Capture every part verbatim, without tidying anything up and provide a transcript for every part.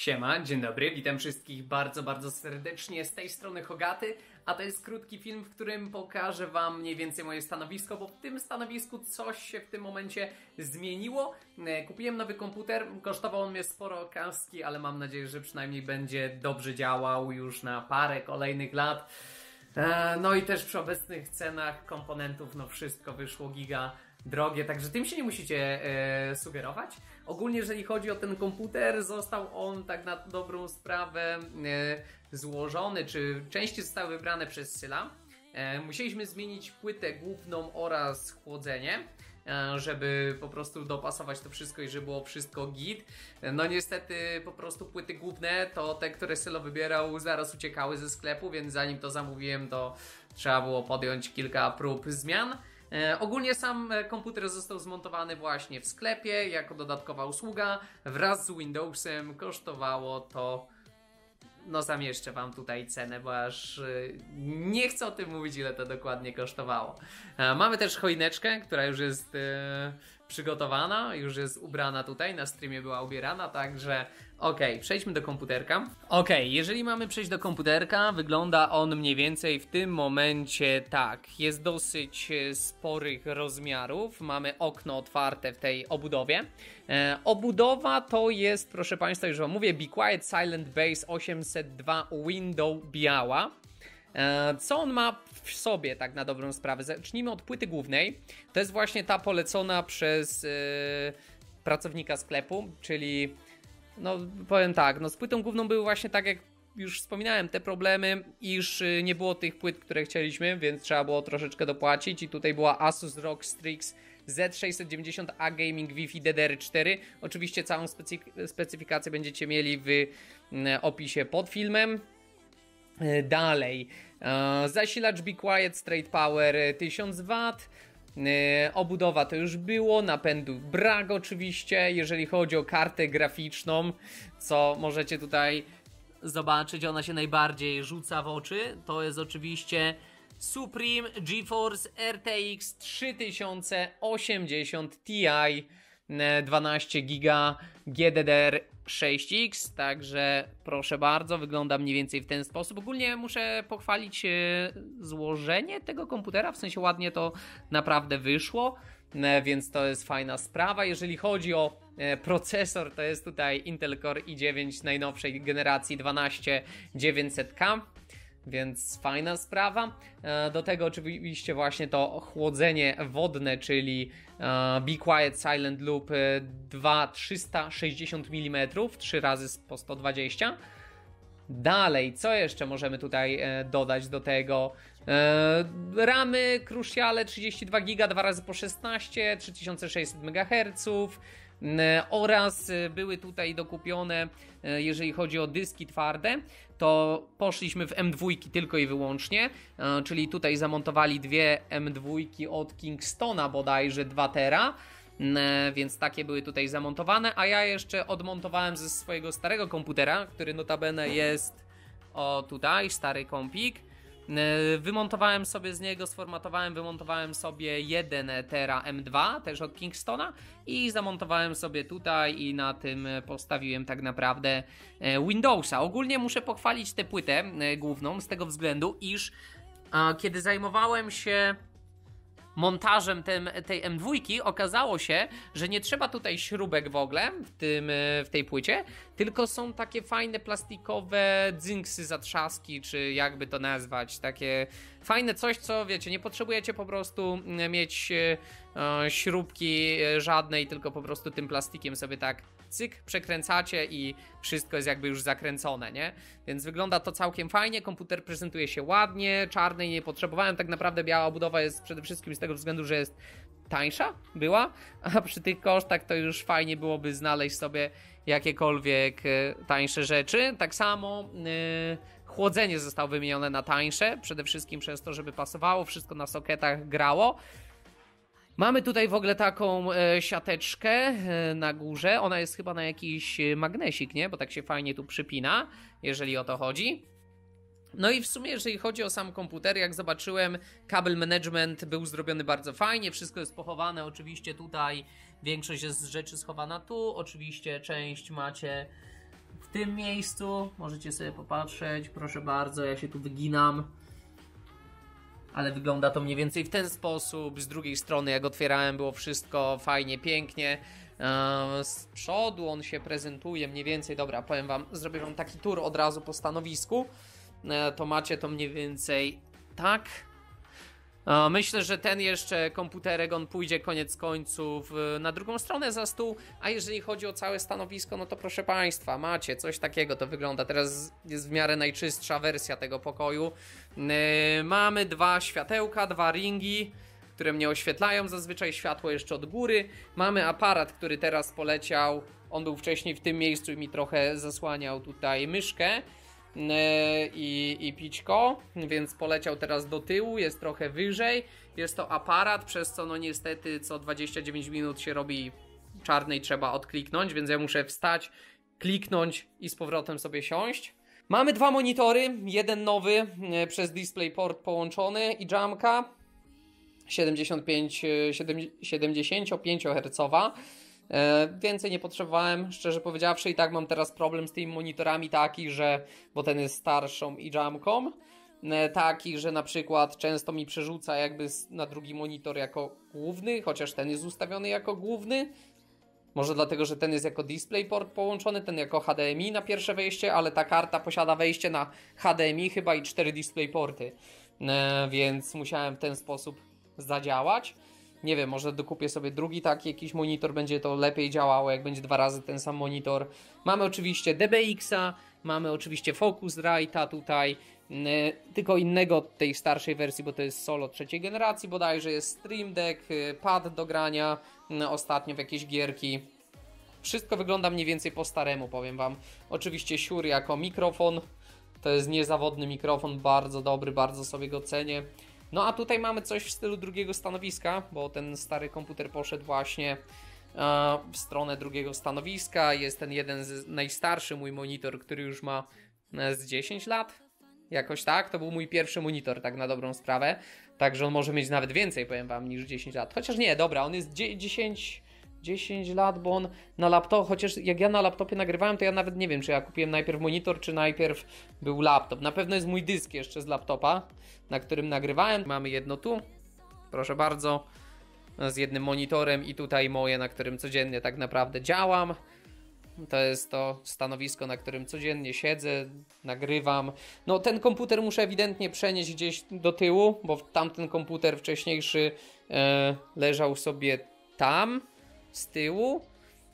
Siema, dzień dobry, witam wszystkich bardzo, bardzo serdecznie, z tej strony Hogaty, a to jest krótki film, w którym pokażę wam mniej więcej moje stanowisko, bo w tym stanowisku coś się w tym momencie zmieniło. Kupiłem nowy komputer, kosztował on mnie sporo kaski, ale mam nadzieję, że przynajmniej będzie dobrze działał już na parę kolejnych lat. No i też przy obecnych cenach komponentów, no wszystko wyszło giga drogie, także tym się nie musicie e, sugerować. Ogólnie jeżeli chodzi o ten komputer, został on tak na dobrą sprawę e, złożony, czy części zostały wybrane przez Syla. E, musieliśmy zmienić płytę główną oraz chłodzenie, e, żeby po prostu dopasować to wszystko i żeby było wszystko git. No niestety po prostu płyty główne, to te, które Sylo wybierał, zaraz uciekały ze sklepu, więc zanim to zamówiłem, to trzeba było podjąć kilka prób zmian. E, ogólnie sam komputer został zmontowany właśnie w sklepie jako dodatkowa usługa wraz z Windowsem. Kosztowało to, no zamieszczę wam tutaj cenę, bo aż e, nie chcę o tym mówić, ile to dokładnie kosztowało. E, mamy też choineczkę, która już jest e, przygotowana, już jest ubrana tutaj, na streamie była ubierana, także okej, okay, przejdźmy do komputerka. Okej, okay, jeżeli mamy przejść do komputerka, wygląda on mniej więcej w tym momencie tak. Jest dosyć sporych rozmiarów, mamy okno otwarte w tej obudowie. E, obudowa to jest, proszę Państwa, już wam mówię, Be Quiet Silent Base osiemset dwa Window biała. Co on ma w sobie, tak na dobrą sprawę? Zacznijmy od płyty głównej. To jest właśnie ta polecona przez yy, pracownika sklepu, czyli no powiem tak, no z płytą główną były właśnie tak jak już wspominałem te problemy, iż nie było tych płyt, które chcieliśmy, więc trzeba było troszeczkę dopłacić i tutaj była Asus R O G Strix Z sześćset dziewięćdziesiąt A Gaming Wi-Fi D D R cztery. Oczywiście całą specyfik- specyfikację będziecie mieli w yy, opisie pod filmem. Dalej, e, zasilacz Be Quiet Straight Power tysiąc watów, e, obudowa to już było, napędu brak oczywiście. Jeżeli chodzi o kartę graficzną, co możecie tutaj zobaczyć, ona się najbardziej rzuca w oczy, to jest oczywiście Supreme GeForce R T X trzy tysiące osiemdziesiąt Ti dwanaście giga G D D R sześć X, także proszę bardzo, wygląda mniej więcej w ten sposób. Ogólnie muszę pochwalić złożenie tego komputera, w sensie ładnie to naprawdę wyszło, więc to jest fajna sprawa. Jeżeli chodzi o procesor, to jest tutaj Intel Core i dziewięć najnowszej generacji dwanaście dziewięćset K. Więc fajna sprawa. Do tego oczywiście właśnie to chłodzenie wodne, czyli Be Quiet Silent Loop dwa trzysta sześćdziesiąt milimetrów, trzy razy po sto dwadzieścia. Dalej, co jeszcze możemy tutaj dodać do tego? Ramy Cruciale trzydzieści dwa giga, dwa razy po szesnaście, trzy tysiące sześćset megaherców. Oraz były tutaj dokupione, jeżeli chodzi o dyski twarde, to poszliśmy w M dwa tylko i wyłącznie, czyli tutaj zamontowali dwie M dwa od Kingstona bodajże dwa tera, więc takie były tutaj zamontowane, a ja jeszcze odmontowałem ze swojego starego komputera, który notabene jest o tutaj, stary kompik. Wymontowałem sobie z niego, sformatowałem, wymontowałem sobie jeden tera M dwa, też od Kingstona, i zamontowałem sobie tutaj i na tym postawiłem tak naprawdę Windowsa. Ogólnie muszę pochwalić tę płytę główną z tego względu, iż a, kiedy zajmowałem się montażem tem, tej M dwa, okazało się, że nie trzeba tutaj śrubek w ogóle w, tym, w tej płycie, tylko są takie fajne plastikowe dzynksy, zatrzaski, czy jakby to nazwać, takie fajne coś, co wiecie, nie potrzebujecie po prostu mieć e, śrubki żadnej, tylko po prostu tym plastikiem sobie tak cyk, przekręcacie i wszystko jest jakby już zakręcone, nie? Więc wygląda to całkiem fajnie, komputer prezentuje się ładnie, czarnej nie potrzebowałem, tak naprawdę biała obudowa jest przede wszystkim z tego względu, że jest tańsza, była, a przy tych kosztach to już fajnie byłoby znaleźć sobie jakiekolwiek tańsze rzeczy. Tak samo yy, chłodzenie zostało wymienione na tańsze, przede wszystkim przez to, żeby pasowało, wszystko na soketach grało. Mamy tutaj w ogóle taką e, siateczkę e, na górze, ona jest chyba na jakiś magnesik, nie? Bo tak się fajnie tu przypina, jeżeli o to chodzi. No i w sumie, jeżeli chodzi o sam komputer, jak zobaczyłem, kabel management był zrobiony bardzo fajnie, wszystko jest pochowane, oczywiście tutaj większość jest rzeczy schowana tu, oczywiście część macie w tym miejscu. Możecie sobie popatrzeć, proszę bardzo, ja się tu wyginam. Ale wygląda to mniej więcej w ten sposób. Z drugiej strony, jak otwierałem, było wszystko fajnie, pięknie. Z przodu on się prezentuje mniej więcej. Dobra, powiem wam, zrobię wam taki tour od razu po stanowisku. To macie to mniej więcej tak. Myślę, że ten jeszcze komputerek, on pójdzie koniec końców na drugą stronę za stół, a jeżeli chodzi o całe stanowisko, no to proszę Państwa, macie coś takiego, to wygląda, teraz jest w miarę najczystsza wersja tego pokoju. Yy, mamy dwa światełka, dwa ringi, które mnie oświetlają, zazwyczaj światło jeszcze od góry. Mamy aparat, który teraz poleciał, on był wcześniej w tym miejscu i mi trochę zasłaniał tutaj myszkę. I, i pićko, więc poleciał teraz do tyłu, jest trochę wyżej. Jest to aparat, przez co no niestety co dwadzieścia dziewięć minut się robi czarny i trzeba odkliknąć, więc ja muszę wstać, kliknąć i z powrotem sobie siąść. Mamy dwa monitory, jeden nowy przez DisplayPort połączony i jamka siedemdziesiąt pięć herców. E, więcej nie potrzebowałem, szczerze powiedziawszy, i tak mam teraz problem z tymi monitorami taki, że, bo ten jest starszą i jamką, e, taki, że na przykład często mi przerzuca jakby na drugi monitor jako główny, chociaż ten jest ustawiony jako główny. Może dlatego, że ten jest jako DisplayPort połączony, ten jako H D M I na pierwsze wejście, ale ta karta posiada wejście na H D M I chyba i cztery DisplayPorty, e, więc musiałem w ten sposób zadziałać. Nie wiem, może dokupię sobie drugi taki jakiś monitor, będzie to lepiej działało, jak będzie dwa razy ten sam monitor. Mamy oczywiście D B X-a, mamy oczywiście Focusrite'a tutaj, yy, tylko innego tej starszej wersji, bo to jest Solo trzeciej generacji bodajże, jest Stream Deck, yy, pad do grania, yy, ostatnio w jakieś gierki. Wszystko wygląda mniej więcej po staremu, powiem wam. Oczywiście Shure jako mikrofon, to jest niezawodny mikrofon, bardzo dobry, bardzo sobie go cenię. No a tutaj mamy coś w stylu drugiego stanowiska, bo ten stary komputer poszedł właśnie e, w stronę drugiego stanowiska. Jest ten jeden z najstarszy mój monitor, który już ma e, z dziesięć lat. Jakoś tak, to był mój pierwszy monitor, tak na dobrą sprawę. Także on może mieć nawet więcej, powiem wam, niż dziesięć lat. Chociaż nie, dobra, on jest dziesięć, dziesięć lat, bo on na laptopie, chociaż jak ja na laptopie nagrywałem, to ja nawet nie wiem, czy ja kupiłem najpierw monitor, czy najpierw był laptop. Na pewno jest mój dysk jeszcze z laptopa, na którym nagrywałem. Mamy jedno tu, proszę bardzo, z jednym monitorem i tutaj moje, na którym codziennie tak naprawdę działam. To jest to stanowisko, na którym codziennie siedzę, nagrywam. No ten komputer muszę ewidentnie przenieść gdzieś do tyłu, bo tamten komputer wcześniejszy e, leżał sobie tam, z tyłu.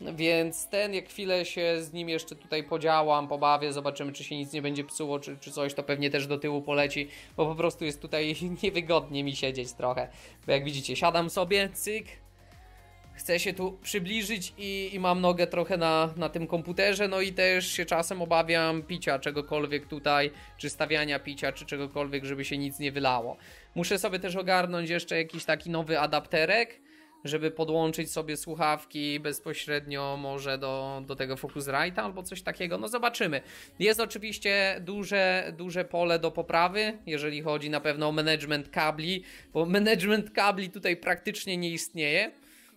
Więc ten, jak chwilę się z nim jeszcze tutaj podziałam, pobawię, zobaczymy, czy się nic nie będzie psuło, czy, czy coś, to pewnie też do tyłu poleci, bo po prostu jest tutaj niewygodnie mi siedzieć trochę. Bo jak widzicie, siadam sobie, cyk, chcę się tu przybliżyć i, i mam nogę trochę na, na tym komputerze, no i też się czasem obawiam picia czegokolwiek tutaj, czy stawiania picia, czy czegokolwiek, żeby się nic nie wylało. Muszę sobie też ogarnąć jeszcze jakiś taki nowy adapterek, żeby podłączyć sobie słuchawki bezpośrednio może do, do tego Focusrite'a albo coś takiego, no zobaczymy. Jest oczywiście duże, duże pole do poprawy, jeżeli chodzi na pewno o management kabli, bo management kabli tutaj praktycznie nie istnieje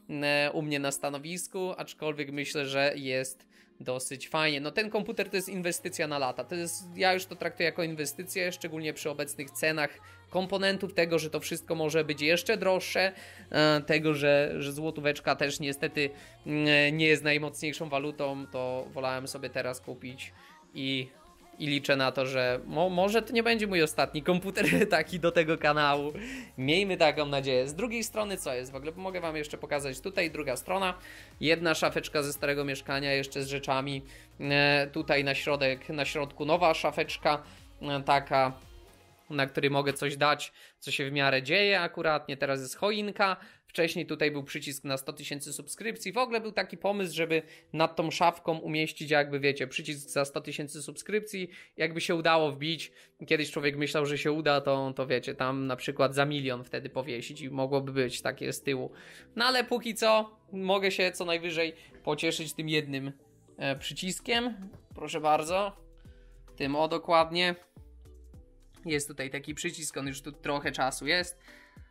u mnie na stanowisku, aczkolwiek myślę, że jest dosyć fajnie. No ten komputer to jest inwestycja na lata. To jest, ja już to traktuję jako inwestycję, szczególnie przy obecnych cenach komponentów, tego, że to wszystko może być jeszcze droższe, tego, że, że złotóweczka też niestety nie jest najmocniejszą walutą, to wolałem sobie teraz kupić i, i liczę na to, że mo, może to nie będzie mój ostatni komputer taki do tego kanału. Miejmy taką nadzieję. Z drugiej strony co jest? W ogóle mogę wam jeszcze pokazać tutaj druga strona. Jedna szafeczka ze starego mieszkania jeszcze z rzeczami. Tutaj na środek, na środku nowa szafeczka taka, na której mogę coś dać, co się w miarę dzieje akuratnie. Teraz jest choinka. Wcześniej tutaj był przycisk na sto tysięcy subskrypcji. W ogóle był taki pomysł, żeby nad tą szafką umieścić, jakby wiecie, przycisk za sto tysięcy subskrypcji. Jakby się udało wbić. Kiedyś człowiek myślał, że się uda, to, to wiecie, tam na przykład za milion wtedy powiesić i mogłoby być takie z tyłu. No ale póki co mogę się co najwyżej pocieszyć tym jednym e, przyciskiem. Proszę bardzo. Tym o dokładnie. Jest tutaj taki przycisk, on już tu trochę czasu jest.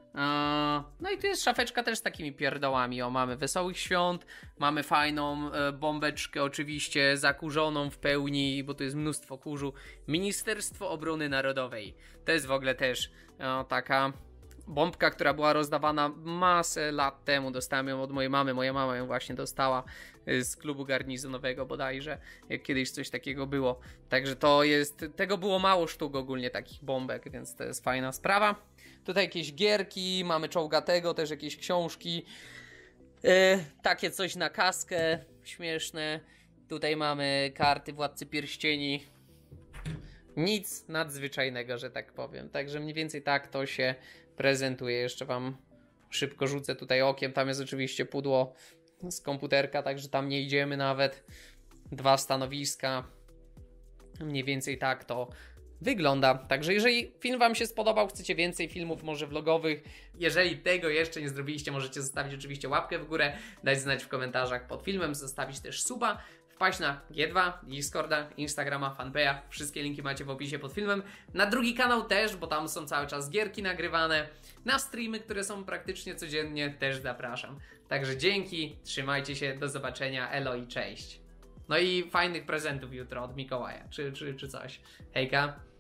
No i tu jest szafeczka też z takimi pierdołami. O, mamy Wesołych Świąt, mamy fajną bombeczkę oczywiście zakurzoną w pełni, bo tu jest mnóstwo kurzu. Ministerstwo Obrony Narodowej. To jest w ogóle też o, taka bombka, która była rozdawana masę lat temu. Dostałem ją od mojej mamy. Moja mama ją właśnie dostała z klubu garnizonowego bodajże, jak kiedyś coś takiego było. Także to jest, tego było mało sztuk ogólnie takich bombek, więc to jest fajna sprawa. Tutaj jakieś gierki, mamy Czołgatego, też jakieś książki. Yy, takie coś na kaskę, śmieszne. Tutaj mamy karty Władcy Pierścieni. Nic nadzwyczajnego, że tak powiem. Także mniej więcej tak to się prezentuje. Jeszcze wam szybko rzucę tutaj okiem. Tam jest oczywiście pudło z komputerka, także tam nie idziemy nawet. Dwa stanowiska. Mniej więcej tak to wygląda. Także jeżeli film wam się spodobał, chcecie więcej filmów może vlogowych, jeżeli tego jeszcze nie zrobiliście, możecie zostawić oczywiście łapkę w górę, dać znać w komentarzach pod filmem, zostawić też suba, wpaść na G dwa, Discorda, Instagrama, fanpage'a, wszystkie linki macie w opisie pod filmem, na drugi kanał też, bo tam są cały czas gierki nagrywane, na streamy, które są praktycznie codziennie, też zapraszam. Także dzięki, trzymajcie się, do zobaczenia, elo i cześć. No i fajnych prezentów jutro od Mikołaja, czy, czy, czy coś. Hejka.